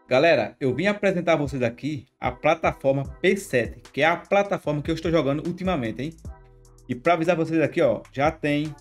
Galera, eu vim apresentar a vocês aqui a plataforma P7, que é a plataforma que eu estou jogando ultimamente, hein? E para avisar vocês aqui, ó, já tem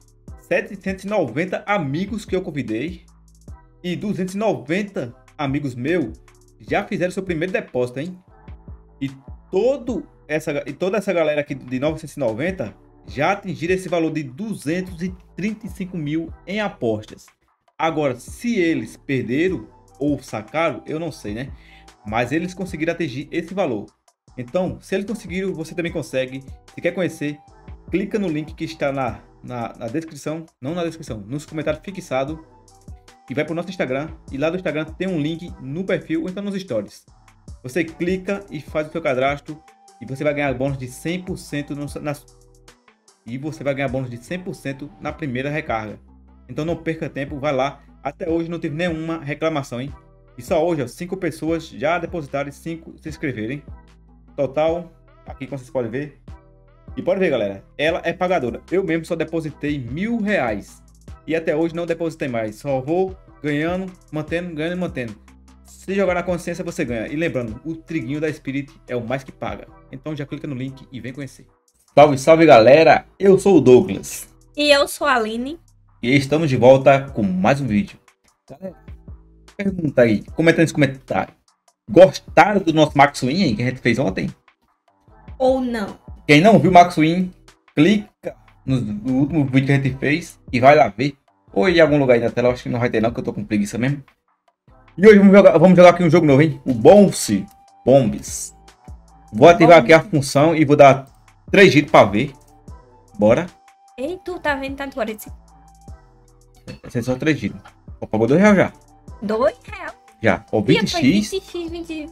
790 amigos que eu convidei e 290 amigos meus já fizeram seu primeiro depósito, hein? E toda essa galera aqui de 990 já atingiram esse valor de 235 mil em apostas. Agora, se eles perderam ou sacaram, eu não sei, né? Mas eles conseguiram atingir esse valor. Então, se eles conseguiram, você também consegue. Se quer conhecer, clica no link que está na descrição. Não na descrição, nos comentários fixados. E vai para o nosso Instagram. E lá do Instagram tem um link no perfil ou então nos stories. Você clica e faz o seu cadastro. E você vai ganhar bônus de 100% e você vai ganhar bônus de 100% na primeira recarga. Então não perca tempo, vai lá. Até hoje não teve nenhuma reclamação, hein? E só hoje, ó, 5 pessoas já depositaram e 5 se inscreverem. Total, aqui como vocês podem ver. E pode ver, galera, ela é pagadora. Eu mesmo só depositei R$1000. E até hoje não depositei mais. Só vou ganhando, mantendo, ganhando e mantendo. Se jogar na consciência, você ganha. E lembrando, o triguinho da Spirit é o mais que paga. Então já clica no link e vem conhecer. Salve, salve, galera! Eu sou o Douglas. E eu sou a Aline. E estamos de volta com mais um vídeo. Galera, pergunta aí, comenta nos comentários. Gostaram do nosso Max Win aí, que a gente fez ontem? Ou não? Quem não viu o Max Win, clica no último vídeo que a gente fez e vai lá ver. Ou em algum lugar aí na tela, acho que não vai ter não, que eu tô com preguiça mesmo. E hoje vamos jogar aqui um jogo novo, hein? O Bounce Bombs. Vou ativar aqui a função e vou dar 3 giros para ver. Bora. Ei, tu tá vendo tanto hora de Esse é só 3 giros. Ó, pagou R$2 já. R$2? Já. Ó, 20x. 20x, 20...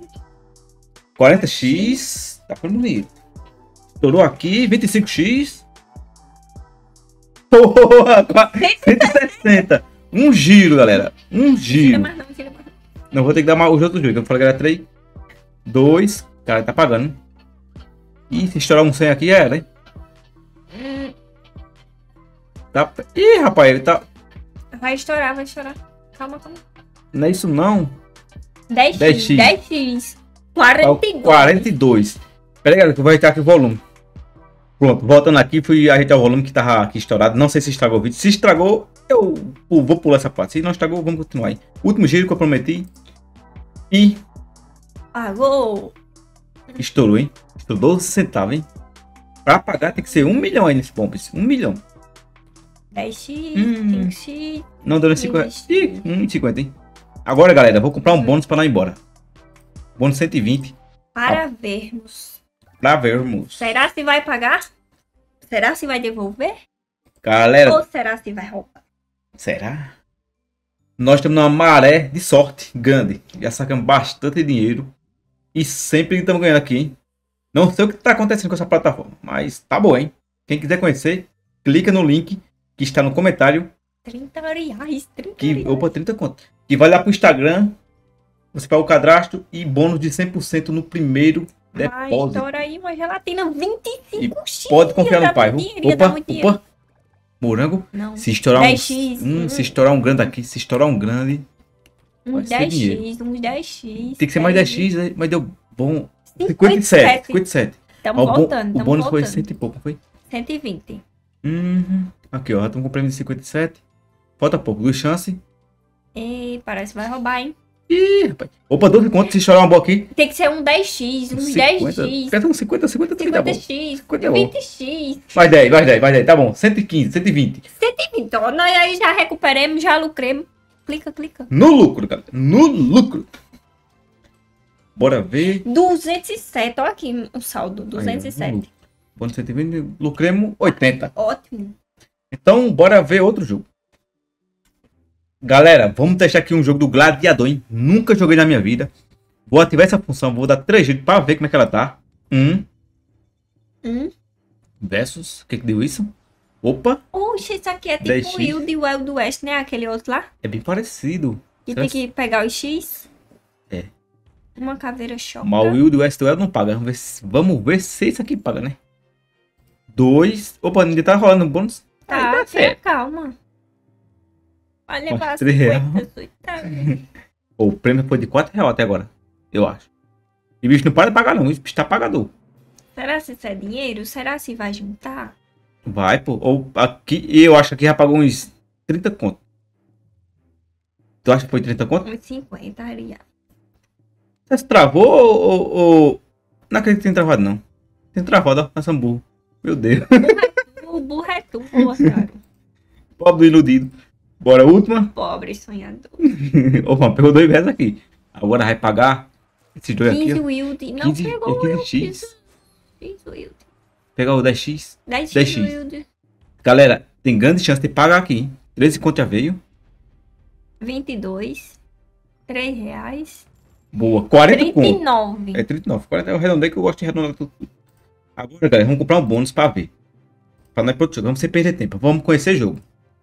40x. Tá ficando bonito. Estourou aqui. 25x. Porra! 160. Um giro, galera. Um giro. Não vou ter que dar os outros giros. Eu falei que era 3. 2. Cara, tá pagando. Ih, se estourar um 100 aqui, era, hein? Tá... Ih, rapaz, ele tá... Vai estourar, vai estourar. Calma, calma. Não é isso, não. 10x. 10x. 42. 42. Pera aí, galera, que eu vou ajeitar aqui o volume. Pronto, voltando aqui, fui ajeitar o volume que tava aqui estourado. Não sei se estragou o vídeo. Se estragou, eu vou pular essa parte. Se não estragou, vamos continuar aí. Último giro que eu prometi. E... Pagou. Estourou, hein? Estourou 12 centavos, hein? Pra pagar tem que ser 1 milhão aí nesse bombs. 1 milhão. 10x, 5x. Não deu nem 50. Ih, 1,50, hein? Agora, galera, vou comprar um bônus pra não ir embora. Bônus 120. Para vermos. Pra vermos. Será se vai pagar? Será se vai devolver? Galera. Ou será se vai roubar? Será? Nós estamos numa maré de sorte grande. Já sacamos bastante dinheiro. E sempre estamos ganhando aqui, hein? Não sei o que está acontecendo com essa plataforma. Mas tá bom, hein? Quem quiser conhecer, clica no link que está no comentário. 30 reais, 30 que, reais. Opa, 30 conto. Que vai lá pro Instagram. Você paga o cadastro e bônus de 100% no primeiro depósito. Estoura aí uma gelatina 25x. Pode confiar no pai. Opa. Morango. Não. Se estourar 10x. Se estourar um grande aqui. Se estourar um grande. Uns 10x, uns 10x. Tem que ser mais 10x, mas deu bom. 57. Estamos voltando. O bônus foi 100 e pouco, foi? 120. Aqui, ó. Já estamos com prêmio de 57. Falta pouco. 2 chances. E parece que vai roubar, hein? Ih, rapaz. Opa, 12 conto. Se estourar um boa aqui. Tem que ser um 10x, uns 10x. Pega um 50 tá bom. 50x, 20x. Mais 10. Tá bom. 115, 120. 120. Ó, nós aí já recuperamos, já lucremos. Clica. No lucro, galera. No lucro. Bora ver. 207. Olha aqui o saldo. 207. Aí, bônus 120. Lucremos 80. Ótimo. Então, bora ver outro jogo. Galera, vamos testar aqui um jogo do Gladiador, hein? Nunca joguei na minha vida. Vou ativar essa função. Vou dar 3 giros para ver como é que ela tá. Versus. O que deu isso? Opa. Oxe, isso aqui é tipo 10x. o Wild Wild West, né? Aquele outro lá. É bem parecido. Que tem que pegar o X. É. Uma caveira choca. Mas o Wild West não paga. Vamos ver se isso aqui paga, né? 2. Opa, ainda tá rolando um bônus. Tá, tenha calma. Vai levar 3 reais. 50. O prêmio foi de R$ 4 até agora, eu acho. E o bicho não para de pagar não, o bicho tá pagador. Será se isso é dinheiro? Será se vai juntar? Vai, pô. Ou aqui, eu acho que aqui já pagou uns 30 conto. Tu acha que foi 30 conto? Uns 50 reais. Você se travou ou... Não acredito que tem travado, não. Tem travado, ó. Nessa burro. Meu Deus. O burro é tu, otário. Pobre do iludido. Bora, última. Pobre sonhador. Opa, pegou 2 vezes aqui. Agora vai pagar esses dois 15 aqui, ó. Wild. Não 15 pegou o 15x. 15 Wild. Pegar o 10x. 10 10x. Wild. Galera, tem grande chance de pagar aqui, hein? 13 conto já veio. 22. 3 reais. Boa. 40 conto. 39. É 39. 40 é o redondei que eu gosto de arredondar tudo. Agora, galera, vamos comprar um bônus pra ver. Pra nós produzir. Vamos sem perder tempo. Vamos conhecer o jogo.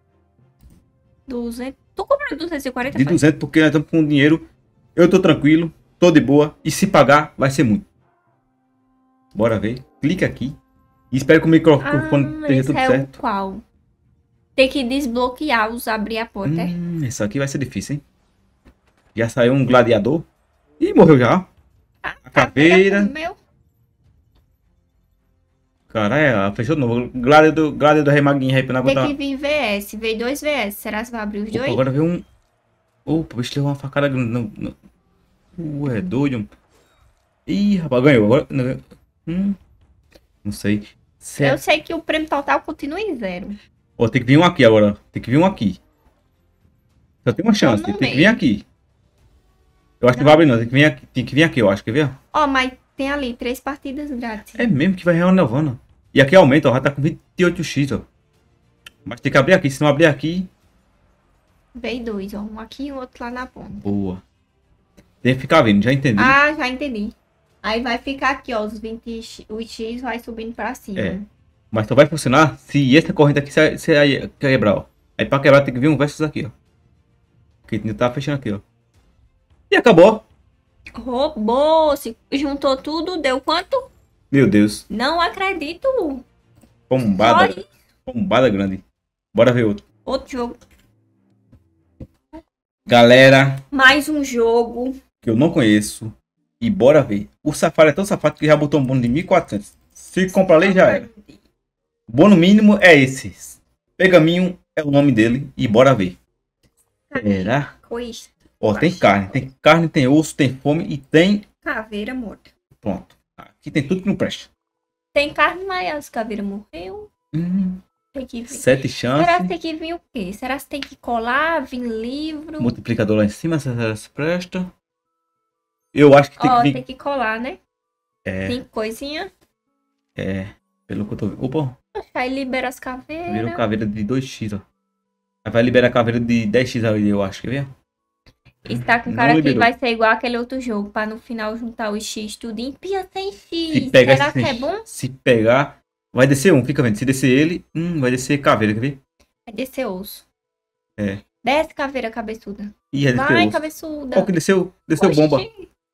200. Tu comprou 240? De 200 porque nós estamos com dinheiro. Eu tô tranquilo. Tô de boa. E se pagar, vai ser muito. Bora ver. Clica aqui. E espero que o microfone esteja tudo é certo. o qual? Tem que desbloquear os abrir a porta. Isso aqui vai ser difícil, hein? Já saiu um gladiador. Ih, morreu já. A caveira. Meu. Caralho, fechou de novo. Gladiador Rei Maguinho aí pra não Tem botar. que vir VS. Veio 2 VS. Será que vai abrir os Opa, dois? agora veio um. Opa, o bicho levou uma facada grande. É doido. Ih, rapaz, ganhou. Agora. Não sei. Eu sei que o prêmio total continua em 0. Ó, tem que vir um aqui agora. Tem que vir um aqui. Só tem uma chance. no Tem que vir meio. aqui. Eu acho que não vai abrir, não. Tem que vir aqui. Tem que vir aqui, eu acho. Quer ver? Ó, mas tem ali 3 partidas grátis. É mesmo que vai renovando. E aqui aumenta, ó. Já tá com 28x, ó. Mas tem que abrir aqui. Se não abrir aqui. Veio 2, ó. Um aqui e o outro lá na ponta. Boa. Tem que ficar vendo, já entendi. Ah, já entendi. Aí vai ficar aqui, ó. Os 20. O X vai subindo pra cima. É. Mas só vai funcionar se essa corrente aqui você aí quebrar, ó. Aí pra quebrar tem que vir um versus aqui, ó. Porque ainda tá fechando aqui, ó. E acabou. Roubou. Se juntou tudo, deu quanto? Meu Deus. Não acredito. Pombada. Só isso. Pombada grande. Bora ver outro. Outro jogo. Galera Mais um jogo. que eu não conheço. E bora ver. O Safari é tão safado que já botou um bônus de 1.400. Se comprar ali já era. O bônus mínimo é esse. Pegaminho é o nome dele. E bora ver. Será? Coisa. Ó, tem carne. Tem carne, tem osso, tem fome e tem... Caveira morta. Pronto. Aqui tem tudo que não presta. Tem carne, mas as caveiras morreu. Tem que vir. 7 chances. Será que tem que vir o quê? Será que tem que colar, vir livro? Multiplicador lá em cima, se presta. Eu acho que tem Ó, que vir... tem que colar, né? É. Tem coisinha. É. Pelo que eu tô vendo. Opa, Aí libera as caveiras. virou caveira de 2x, ó. Aí vai liberar a caveira de 10x ali, eu acho. Quer ver? E tá com Não cara que liberou. vai ser igual aquele outro jogo, pra no final juntar os X tudo em pia sem Se X. pegar Será esse- que é bom? Se pegar, vai descer um, fica vendo. Se descer ele, vai descer caveira, quer ver? Vai descer osso. É. Desce caveira cabeçuda. Ih, já desceu Vai, osso. cabeçuda. Qual que desceu? Desceu Oxi. bomba.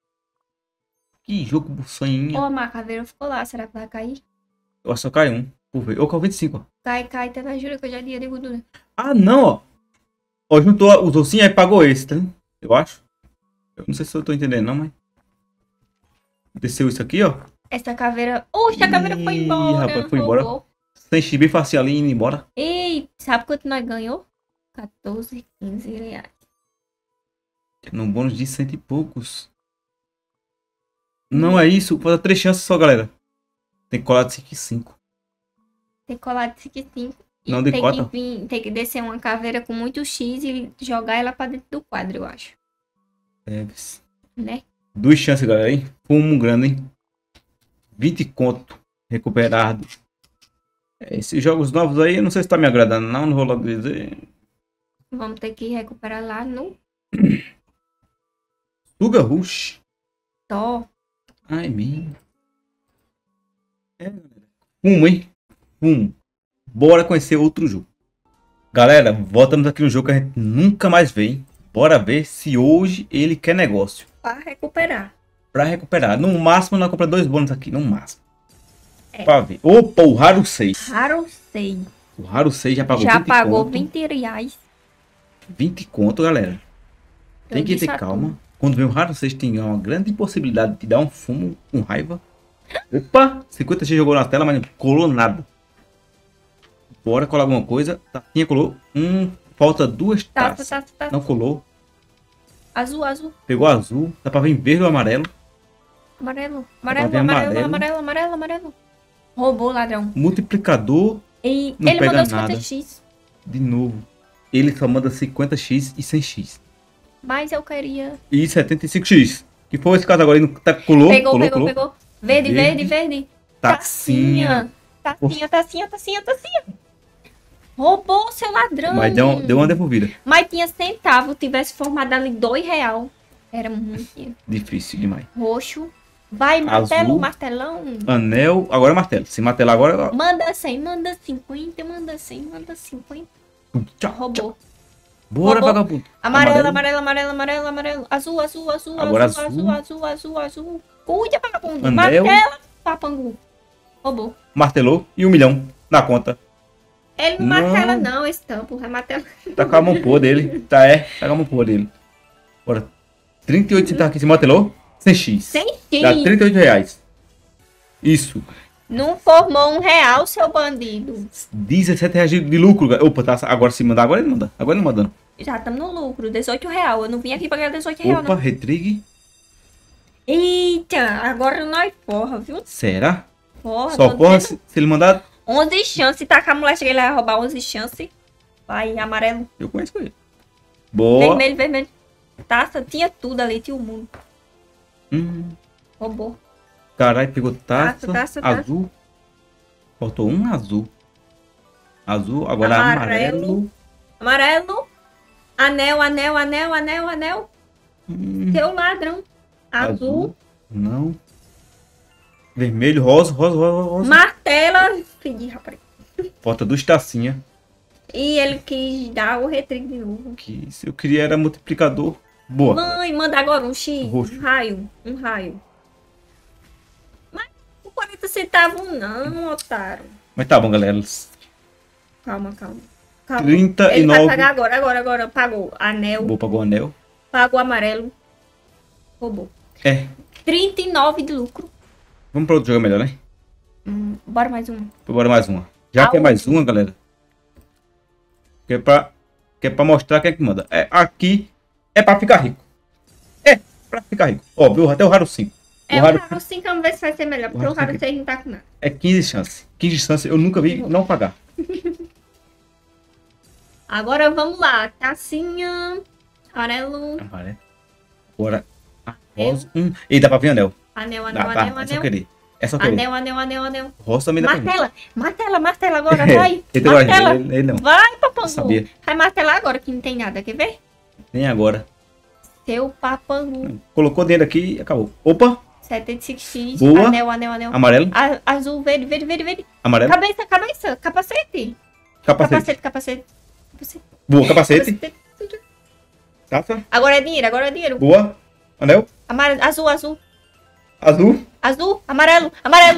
Que jogo buçanhinha. Ó, mas a caveira ficou lá. Será que vai cair? Eu acho que só cai um. Por ver. Ou caiu 25, ó. Cai, cai. Até na jura que eu já dia de gordura. Ah, não, ó. Ó, juntou os ossinhos, aí pagou esse, tá? Eu acho. Eu não sei se eu tô entendendo, não, mas... Desceu isso aqui, ó. Essa caveira... Oxe, a caveira foi Ih, embora. rapaz, foi embora. Roubou. Sem chibi facial ali indo embora. Ei, sabe quanto nós ganhou? 14, 15 reais. Num bônus de 100 e poucos. Não é isso. Pode dar 3 chances só, galera. Tem que colar de 5 e 5. Tem que colar de 5 em 5. E Não, de tem quatro. que vir, tem que descer uma caveira com muito X e jogar ela pra dentro do quadro, eu acho. É, Né? 2 chances, galera, hein? Fumo grande, hein? 20 conto recuperado. É, esses jogos novos aí, eu não sei se tá me agradando, não. Não vou logo dizer. Vamos ter que recuperar lá no Suga Rush. Tó. Ai, meu. É, galera. Fumo, hein? Fumo. Bora conhecer outro jogo. Galera, voltamos aqui no jogo que a gente nunca mais vê, hein? Bora ver se hoje ele quer negócio. Pra recuperar. Pra recuperar. No máximo, nós compramos 2 bônus aqui. No máximo. É. Pra ver. Opa, o Raro 6. Raro sei. O Raro 6 já pagou Já 20 pagou conto. 20 reais. 20 conto, galera. Tem Eu que disse ter a calma. Quando vem um raro, vocês têm uma grande possibilidade de dar um fumo com raiva. Opa! 50x jogou na tela, mas não colou nada. Bora colar alguma coisa. Tacinha colou. Falta 2 taças. Taça. Não colou. Azul. Pegou azul. Dá pra vir verde ou amarelo. Amarelo. Pra ver Amarelo. Roubou, ladrão. Multiplicador. E Não ele pega mandou nada. 50x. De novo. Ele só manda 50x e 100x. Mas eu queria. E 75x. Que foi esse caso agora. Ele não colou. Pegou. Verde. Tacinha. Tacinha. Roubou, seu ladrão. Mas deu uma devolvida. Mas tinha centavo, tivesse formado ali R$2. Era muito dinheiro. Difícil demais. Roxo. Vai, Azul. martelão. Anel. Agora é martelo. Se martelar agora. Manda 100, manda 50, manda 100, manda 50. Tchau. Roubou. Bora, Roubou. vagabundo. Amarelo. Azul. Agora Azul. Cuida, vagabundo. Anel. Martela, papangu. Roubou. Martelou e 1 milhão na conta. Ele não martela não, esse tampo. É martela. Tá com a mão pô dele. Tá com a mão pô dele. Bora. 38 centavos aqui. Se martelou. 100x. 100x. Dá 38 reais. Isso. Não formou R$1, seu bandido. 17 reais de lucro. Opa, tá. Agora se mandar. Agora ele manda. Agora ele mandando. Já estamos no lucro. R$18. Eu não vim aqui pra ganhar R$18, Opa, não. retrigue. Eita, agora nós porra, viu? Será? Porra, Só tô porra dizendo. se ele mandar. 11 chances, tá com a mulher, cheguei lá a roubar 11 chances. Vai, amarelo. Eu conheço ele. Boa. Vermelho. Taça, tinha tudo ali, tinha o mundo. Roubou. Caralho, pegou taça. Taça. Azul. Faltou um azul. Azul, agora amarelo. Amarelo. Anel. Seu ladrão. Azul. Não. Vermelho, rosa. Martela. Pedi, rapaz. Falta 2 tacinhas. E ele quis dar o retrigo de novo. Que se eu queria era multiplicador. Boa. Mãe, manda agora um X. Roxo. Um raio. Mas com 40 centavos não, otário. Mas tá bom, galera. Calma. 39. Ele vai pagar agora. Pagou anel. Boa, pagou o anel. Pagou amarelo. Roubou. 39 de lucro. Vamos pra outro jogo melhor, né? Bora mais um. Bora mais uma. Já que é mais uma, galera. Que é pra mostrar quem é que manda. Aqui é pra ficar rico. Ó, viu? Até o raro 5. O raro 5, vamos ver se vai ser melhor. Porque o raro 6 não tá com nada. É 15 chances. 15 chances eu nunca vi não pagar. Agora vamos lá. Tacinha. Amarelo. Agora. Rosa. E dá pra vir anel. Anel. É só querer. É só querer. Anel. Rosa também dá pra vir. Martela agora, vai. Ele gosta Martela. dele, ele não. Vai, papangu. Sabia. Vai martelar agora que não tem nada, quer ver? Nem agora. Seu papangu. Colocou dentro aqui e acabou. Opa. 75x. Boa. Anel. Amarelo. Azul, verde. Amarelo. Cabeça. Capacete. Boa, capacete. Taça. Agora é dinheiro. Boa. Anel. Azul. Amarelo.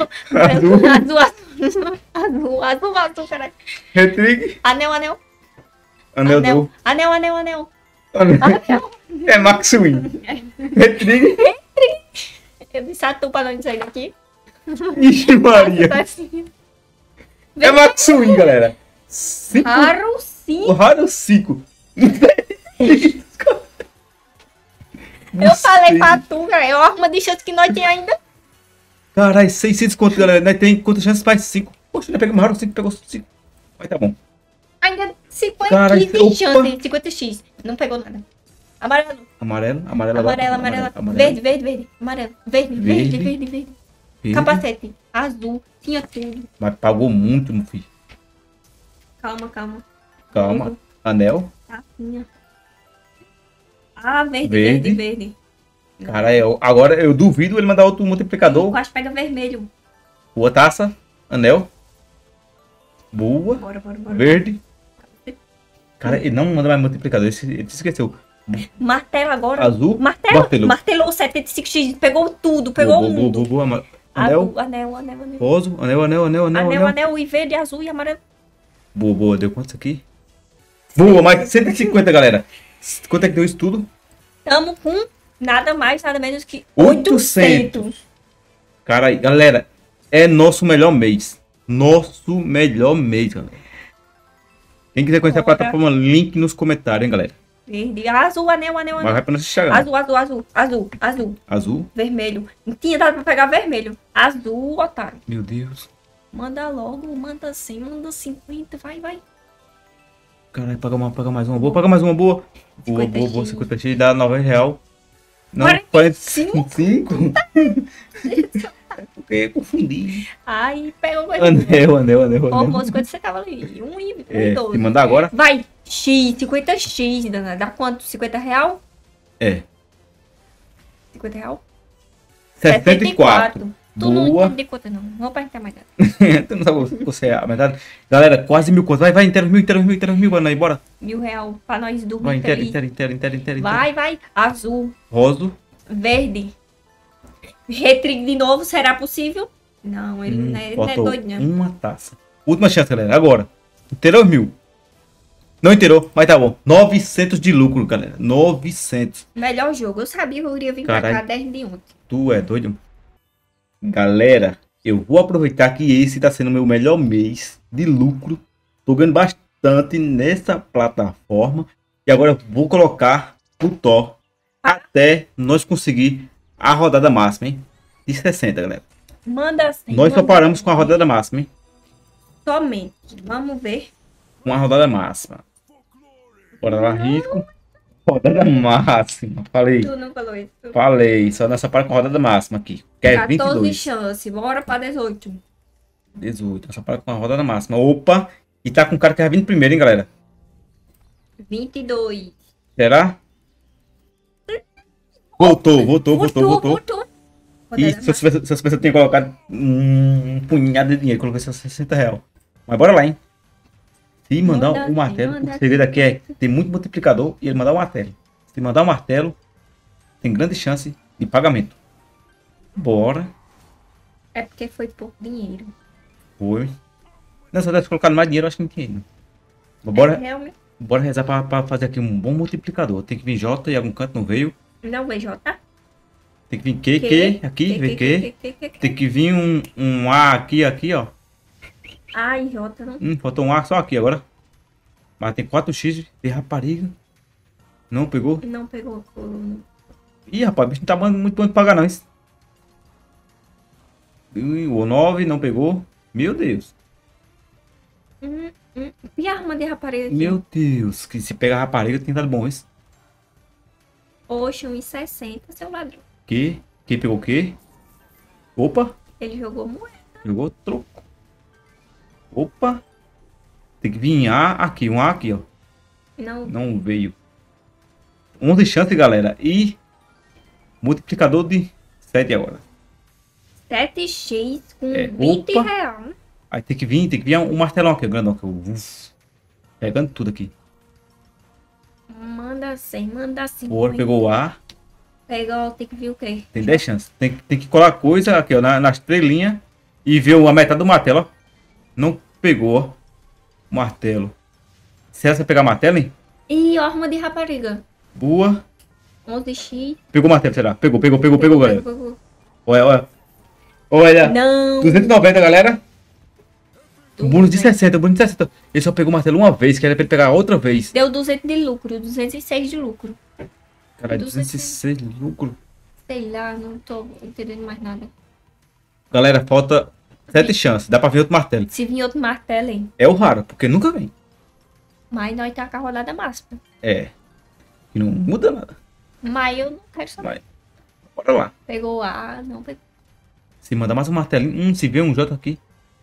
Azul, caralho. Retrigue. Anel. Anel. É Max Win. Retrigue. Eu disse a tu pra não sair daqui. Ixi, Maria. É Max Win, galera. Raro 5. O raro 5. Eu falei pra tu, cara. É uma arma de chance que nós tem ainda. Caralho, 600 conto, galera. Nós tem quantas chances faz 5? Poxa, nós pegamos raro 5, pegou 5. Mas tá bom. Ainda 50 Caralho, de chance. 50x. Não pegou nada. Amarelo. Amarelo. Verde. Amarelo. Verde. Capacete. Azul. Tinha tudo. Mas pagou muito, meu filho. Calma. Anel. Tacinha. Verde. Cara, agora eu duvido ele mandar outro multiplicador. Eu acho que pega vermelho. Boa taça. Anel. Boa. Bora. Verde. Cara, ele não manda mais multiplicador. Ele se esqueceu. Martelo agora. Azul. Martelou 75x. Pegou tudo. Pegou o mundo. Boa. Anel. Anel. Rosa. Anel e verde, azul e amarelo. Boa. Deu quanto isso aqui? Boa, mais 150, galera. Quanto é que deu isso tudo? Estamos com nada mais, nada menos que 800. 800. Cara, galera, é nosso melhor mês. Nosso melhor mês, galera. Quem quiser conhecer a Bora. plataforma, link nos comentários, hein, galera. Verde, azul, anel. Mas vai pra nós chegar. Azul. Vermelho. Não tinha dado pra pegar vermelho. Azul, otário. Meu Deus. Manda logo, manda 100, manda 50, vai. Caralho, paga mais uma boa. Paga mais uma boa. Boa, 50 X dá R$9. Não, 45. Porque confundi. Ai, pegou mais. Anel. Ó, moço, quanto você tava ali? Um e É, dois. se mandar agora? Vai, X, 50X, dá quanto? 50 real? É. 50 real? 74. Tu não Boa. entende conta, não. Não vou perguntar mais nada. Tu não sabe você é a metade. Galera, quase 1000 contas. Vai, inteiro mil, mano aí, bora. R$1.000 pra nós dormir Vai, feliz. inteiro. Vai. Azul, Roso. verde. Retrig de novo, será possível? Não, ele não é Faltou doido, não. uma taça. Última chance, galera. Agora. Inteirou 1000. Não inteirou, mas tá bom. 900 de lucro, galera. 900. Melhor jogo. Eu sabia que eu iria vir pra Caralho. cá 10 de ontem. Tu é doido? Galera, eu vou aproveitar que esse tá sendo o meu melhor mês de lucro. Tô ganhando bastante nessa plataforma. E agora eu vou colocar o Thor até nós conseguir a rodada máxima, hein? De 60, galera. Manda assim. Nós só paramos com a rodada máxima, hein? Somente. Vamos ver. Com a rodada máxima. Bora lá, risco. Rodada máxima. Falei. Tu não falou isso. Falei. Só nessa parte com a rodada máxima aqui. Que é 14 22. chances. Bora pra 18. 18. Essa parte com a rodada máxima. Opa. E tá com o cara que vai vindo primeiro, hein, galera? 22. Será? Voltou. E Rodada se eu soubesse, eu tinha colocado um punhado de dinheiro. Coloquei só R$60. Mas bora lá, hein? Se mandar Manda um martelo, assim, manda o segredo aqui é ter muito multiplicador e ele mandar um martelo. Se mandar um martelo, tem grande chance de pagamento. Bora. É porque foi pouco dinheiro. Foi. Não, se eu tivesse colocado mais dinheiro, eu acho que não tinha ido. Mas Bora, Realmente. bora rezar pra fazer aqui um bom multiplicador. Tem que vir J e algum canto não veio. Não vejo, tá? Tem que vir Q aqui, vem Q. Tem que vir um A aqui, ó. Ai, Jota, não. Faltou um A só aqui agora. Mas tem 4x de rapariga. Não pegou? Não pegou a coluna. Ih, rapaz, o bicho não tá muito bom de pagar não. Isso. O 9 não pegou. Meu Deus. E a arma de rapariga aqui? Meu Deus. Que se pegar rapariga tem dado bom isso. Oxe, 1,60, seu ladrão. Que? Quem pegou o quê? Opa. Ele jogou moeda. Jogou troco. Opa. Tem que vir A aqui. Um A aqui, ó. Não. Não veio. 11 chances, galera. E multiplicador de 7 agora. 7x com É, 20 opa. real. Aí tem que vir um martelão aqui, o grandão. Que eu, pegando tudo aqui. Manda 100, manda 50. O ouro pegou o A. Pegou, tem que ver o quê? Tem 10 chances. Tem que colar coisa aqui, ó, nas 3 linhas. E ver a metade do martelo, ó. Não pegou, ó. O martelo. Se essa pegar martelo, hein? E arma de rapariga. Boa. 11x. Pegou o martelo, será? Pegou, galera. Pegou. Olha. Olha. Não. 290, galera. O bônus de 60, o bônus de 60. Ele só pegou o martelo uma vez, que era pra ele pegar outra vez. Deu 200 de lucro, 206 de lucro. Caralho, 206 lucro. Sei lá, não tô entendendo mais nada. Galera, falta 7 chances. Dá pra ver outro martelo. Se vir outro martelo, hein? É o raro, porque nunca vem. Mas nós tá com a rodada máxima. É. E não muda nada. Mas eu não quero saber. Vai. Bora lá. Pegou A, não pegou. Se mandar mais um martelinho. Se vê um J aqui.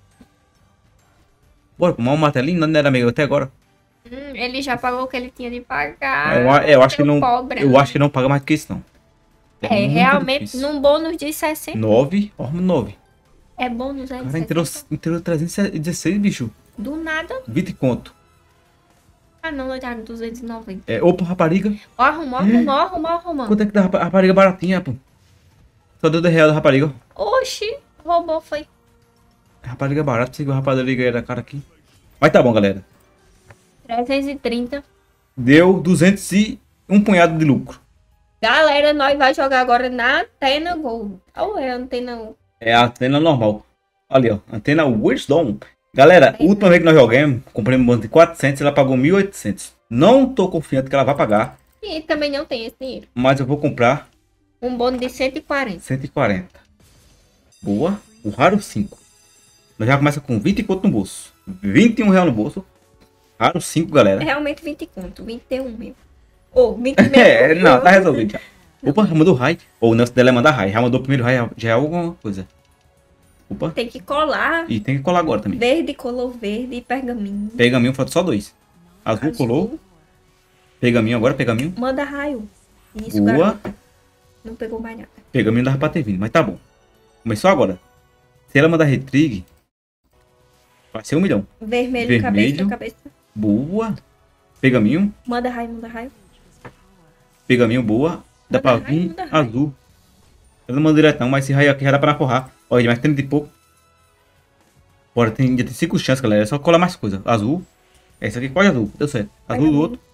Bora, mais um martelinho. Não era meio até agora. Ele já pagou o que ele tinha de pagar. Eu acho que não. Pobre. Eu acho que não paga mais do que isso, não. É, muito realmente, difícil. num bônus de 60. 9, ó, 9. É bônus, é Cara, 60. entrou 316, bicho. Do nada. 20 conto. Ah, não, nós tá com 290. É, opa, rapariga. Ó, arrumou. Quanto é que dá a rapariga baratinha, pô? Só deu 10 reais da rapariga. Oxi, roubou, foi. Rapariga barata, seguiu a rapariga da cara aqui. Mas tá bom, galera. 330. Deu 200 e um punhado de lucro. Galera, nós vai jogar agora na Antena Gold. Ou é a Antena... É a antena normal. Ali, ó. Antena Wisdom. Galera, a última vez que nós jogamos, comprei um bônus de 400, ela pagou 1.800. Não tô confiante que ela vai pagar, E também não tem esse dinheiro. mas eu vou comprar Um bônus de 140. 140. Boa. O raro 5. Nós já começa com 20 conto no bolso. 21 real no bolso. Raro 5, É galera. realmente 20 conto. 21 mil. Ou 20 mil. É, não, tá resolvido já. Opa, já mandou raio. Ou o Nelson dela é mandar raio. Já mandou o primeiro raio, já é alguma coisa. Opa. Tem que colar. E tem que colar agora também. Verde, colou verde e pergaminho. Pergaminho, falta só 2. Azul Azul. colou. Pergaminho agora, pergaminho. Manda raio. Isso, Boa. garoto. Não pegou mais nada. Pergaminho dava pra ter vindo, mas tá bom. Começou agora. Se ela mandar retrig, vai ser 1 milhão. Vermelho, Vermelho. cabeça. Boa. Pergaminho. Manda raio, manda raio. Pergaminho, boa. Dá Manda pra raio, vir manda raio. azul. Eu não mando direto não, mas esse raio aqui já dá pra forrar. Olha, mais 30 e pouco. Bora, já tem 5 chances, galera. É só colar mais coisa. Azul. Essa aqui quase azul. Deu certo. Azul do outro.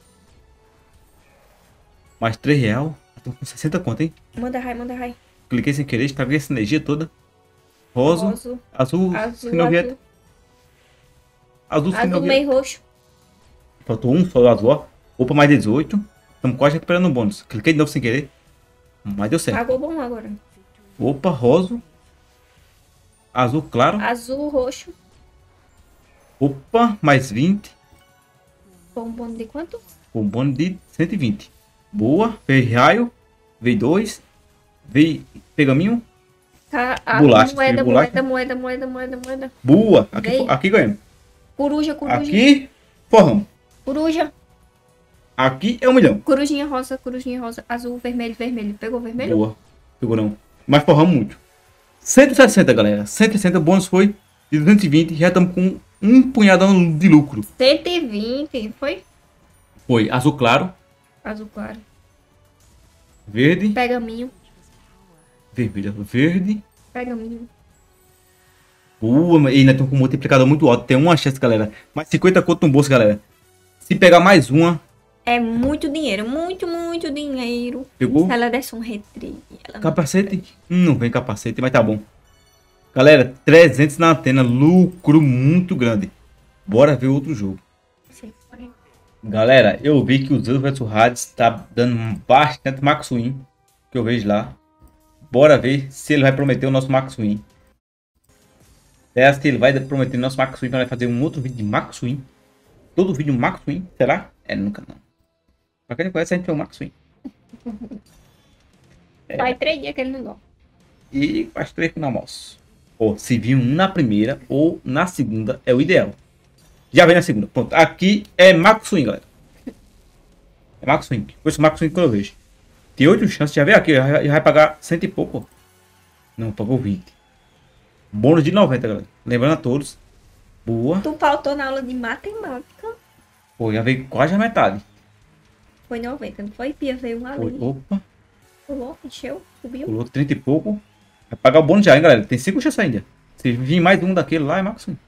Mais 3 real. Tô com 60 conto, hein? Manda raio, manda raio. Cliquei sem querer, estraguei essa energia toda. Rosa. Rosa. Azul. Azul, Sinovieta. azul. Azul, Azul Sinovieta. meio roxo. Faltou um só azul, ó. Opa, mais 18. Estamos quase recuperando o bônus. Cliquei de novo sem querer. Mas deu certo. Pagou bom agora. Opa, rosa. Azul claro. Azul, roxo. Opa, mais 20. Foi um bônus de quanto? O bônus de 120. Boa. Veio raio. Veio 2. Veio pergaminho. Bolacha, Moeda, bolacha. moeda. Boa. Veio. Aqui ganhamos. Coruja. Aqui, forramos. Coruja. Aqui é 1 milhão. Corujinha rosa. Azul, vermelho. Pegou vermelho? Boa. Pegou não. Mas forramos muito. 160, galera. 160. O bônus foi de 220. Já estamos com um punhadão de lucro. 120. Foi? Foi azul claro. Azul claro. Verde. Pergaminho. Vermelho. Verde. Pergaminho. Boa. E ainda estamos com um multiplicador muito alto. Tem uma chance, galera. Mais 50 conto no bolso, galera. Se pegar mais uma. É muito dinheiro. Muito dinheiro. Pegou? Se ela desse um retrieve. Capacete? Não vem capacete, mas tá bom. Galera, 300 na antena. Lucro muito grande. Bora ver outro jogo. Galera, eu vi que o Zeus vs Hades tá dando bastante max win. Que eu vejo lá. Bora ver se ele vai prometer o nosso max win. Será que ele vai prometer o nosso max win para fazer um outro vídeo de max win? Todo vídeo max win? Será? É, nunca não. Pra quem não conhece, a gente tem o max win. Faz 3 dias que ele não gosta. E faz 3 no almoço. Ou se vir um na primeira ou na segunda é o ideal. Já vem na segunda. Pronto. Aqui é Max Swing, galera. É Max Swing. Por isso Max Swing que eu vejo. Tem 8 chances. Já vê aqui. Já vai pagar 100 e pouco. Não, pagou 20. Bônus de 90, galera. Lembrando a todos. Boa. Tu faltou na aula de matemática. Pô, já veio quase a metade. Foi 90, não foi? Pia veio uma Foi. ali. Opa. Pulou, encheu, subiu. Pulou 30 e pouco. Vai pagar o bônus já, hein, galera. Tem 5 chances ainda. Se vir mais um daquele lá, é Max Swing.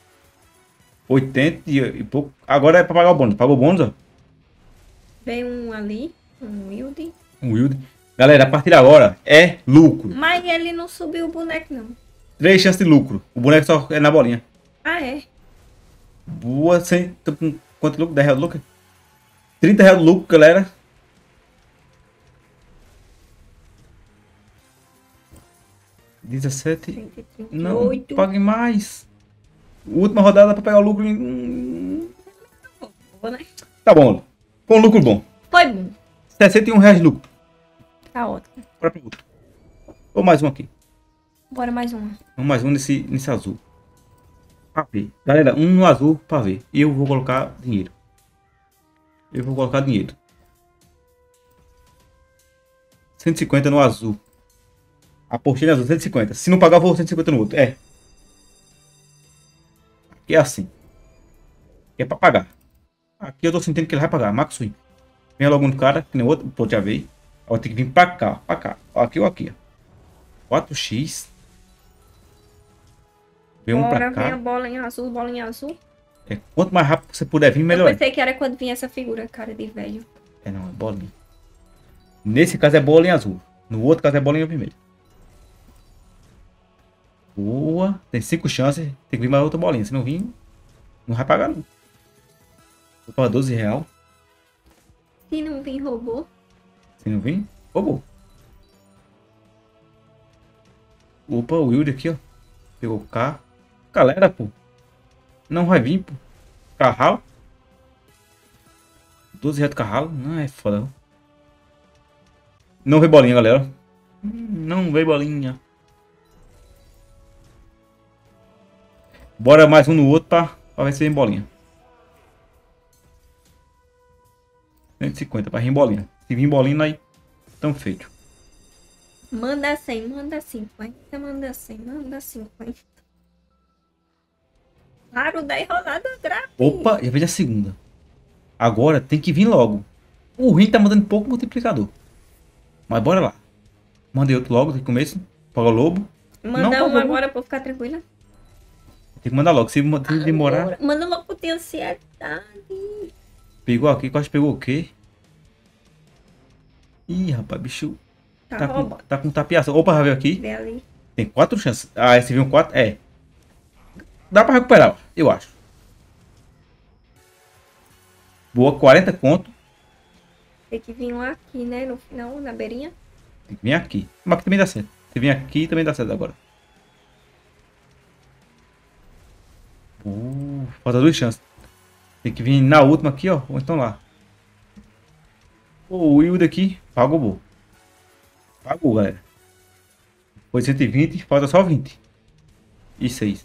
80 e pouco. Agora é pra pagar o bônus. Pagou o bônus, ó. Veio um ali, um Wilde. Um Wilde. Galera, a partir de agora é lucro. Mas ele não subiu o boneco, não. 3 chances de lucro. O boneco só é na bolinha. Ah, é? Boa, sem. Tô com quanto lucro? 10 reais de lucro? 30 reais de lucro, galera. R$17. 138. Não, pague mais. Última rodada pra pegar o lucro. Boa, né? Tá bom. Com lucro bom. Foi bom. R$61 de lucro. Tá ótimo. Bora pro outro. Ou mais um aqui. Bora mais uma. Vamos mais um nesse azul. Pra ver. Galera, um no azul pra ver. E eu vou colocar dinheiro. Eu vou colocar dinheiro. 150 no azul. Apostei no azul, 150. Se não pagar, eu vou 150 no outro. É. Aqui é assim. Aqui é pra pagar. Aqui eu tô sentindo que ele vai pagar. Max Win. Vem logo no cara, que nem o outro. Pô, já veio. Ó, tem que vir pra cá, pra cá. Ó, aqui ou aqui, ó. 4x. Vem um pra Bora, vem a cá. bolinha azul. É, quanto mais rápido você puder vir, melhor. Eu pensei que era quando vinha essa figura, cara de velho. É não, é bolinha. Nesse caso é bolinha azul. No outro caso é bolinha vermelha. Boa. Tem 5 chances. Tem que vir mais outra bolinha. Se não vir, não vai pagar não. Opa, 12 real. Se não vir robô. Se não vir, roubou. Opa, o Wilde aqui, ó. Pegou o carro. Galera, pô. Não vai vir, pô. Carral. 12 reais do carralo. Não é foda. Não veio bolinha, galera. Não veio bolinha. Bora mais um no outro pra ver se vem bolinha. 150 pra vir bolinha. Se vir bolinha, aí tão feito. Manda 100, manda 50, manda 100, manda 50. Claro, 10 rodadas grátis. Opa, já vejo a segunda. Agora tem que vir logo. O Rim tá mandando pouco multiplicador. Mas bora lá. Mandei outro logo de começo. Paga o lobo. Manda um agora pra eu ficar tranquila. Tem que mandar logo. Se demorar. Agora, manda logo pra eu ter ansiedade. Pegou aqui. Quase pegou o quê? Ih, rapaz, bicho. Tá com tapiação. Opa, já veio aqui. Vê ali. Tem 4 chances. Ah, esse viu um 4. É. Dá pra recuperar, eu acho. Boa, 40 conto. Tem que vir um aqui, né? No final, na beirinha. Tem que vir aqui. Mas aqui também dá certo. Se vir aqui, também dá certo agora. Falta 2 chances. Tem que vir na última aqui, ó. Ou então lá. O Wilde aqui. Pagou, boa. Pagou, galera. Foi 120, falta só 20. E 6.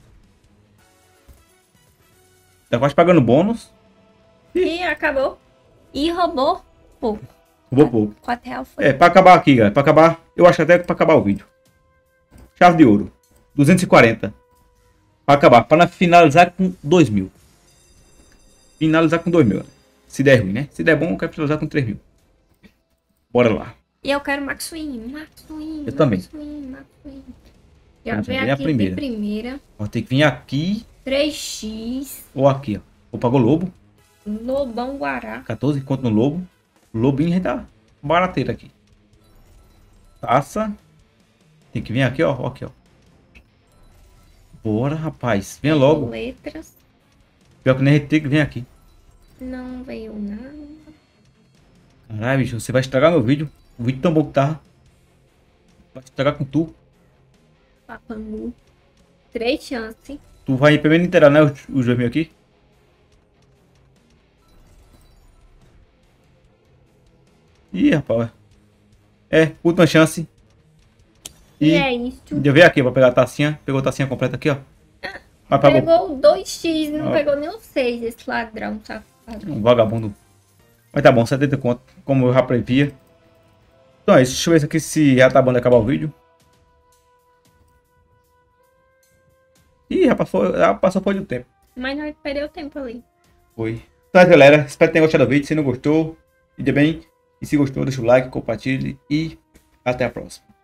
Tá quase pagando bônus. E acabou. E roubou pouco. Roubou pouco. 4 reais foi. É, pra acabar aqui, galera. Pra acabar, eu acho até que pra acabar o vídeo. Chave de ouro. 240. Pra acabar. Pra finalizar com 2.000. Finalizar com 2.000. Se der ruim, né? Se der bom, eu quero finalizar com 3.000. Bora lá. E eu quero Max Win. Eu também. Max Win. Já Já vem vem a aqui primeira. de primeira. Ó, tem que vir aqui 3x. ou aqui, ó. Ou pagou lobo. Lobão Guará. 14 conto no lobo. Lobinho já tá barateiro aqui. Taça. Tem que vir aqui, ó. Aqui, ó. Bora, rapaz. Venha logo. Letras. Pior que nem a gente tem que vir aqui. Não veio nada. Caralho, bicho. Você vai estragar meu vídeo. O vídeo tão bom que tá. Vai estragar com tu. Papangu. 3 chances. Tu vai primeiro inteirar, né? Os 2.000 aqui. Ih, rapaz. É, última chance. E é isso. Deixa eu ver aqui pra pegar a tacinha. Pegou a tacinha completa aqui, ó. Mas pagou. Pegou o 2x, não Ah. pegou nem o 6, esse ladrão safado. Um vagabundo. Mas tá bom, 70 conto. Como eu já previa. Então é isso. Deixa eu ver aqui se já tá bom de acabar o vídeo. Ih, já passou foi do tempo. Mas nós perdeu tempo ali. Foi. Então é isso, galera. Espero que tenham gostado do vídeo. Se não gostou, fique bem. E se gostou, deixa o like, compartilhe. E até a próxima.